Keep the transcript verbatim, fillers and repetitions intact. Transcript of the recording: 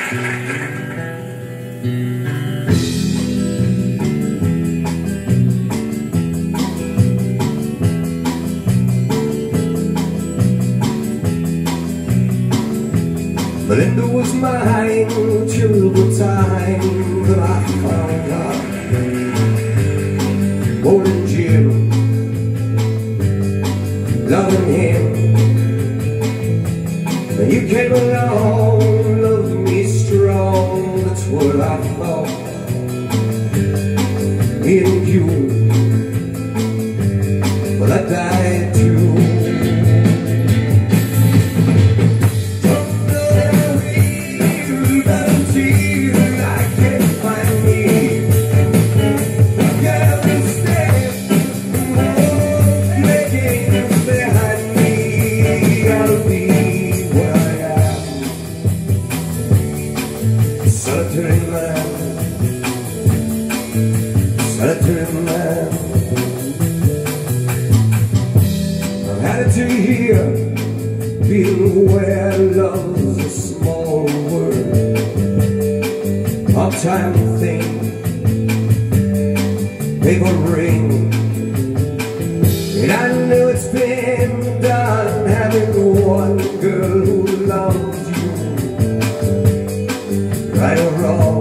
Linda was mine till the time that I found her. Holding Jim, loving him. And you came along, loved me strong. That's what I thought. Me and you, well, I died too. Solitary man, solitary man. I've had it to hear, being where love's a small word, part-time thing, paper ring. And I know it's been done, having one girl who loves you, right or wrong.